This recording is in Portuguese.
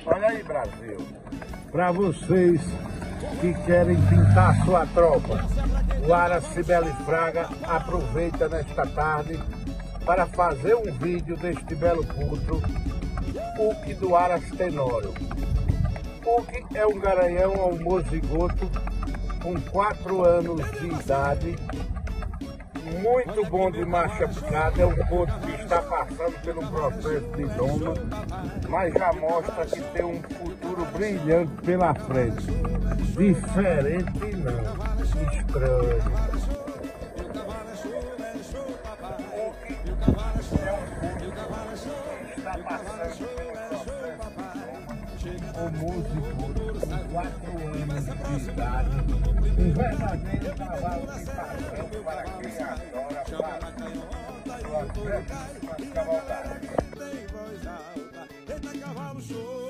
Olha aí, Brasil. Para vocês que querem pintar sua tropa, o Aras Cibele Fraga aproveita nesta tarde para fazer um vídeo deste belo potro, Puck do Aras Tenório. Puck é um garanhão almozigoto com 4 anos de idade, muito bom de marcha picada, é um potro que está passando pelo processo de doma, mas já mostra que tem um futuro brilhante pela frente. Diferente não, estranho. Está passando pelo processo de doma, o músico com 4 anos de idade, um verdadeiro cavalo de paixão para quem adora suas grandes cavalgadas.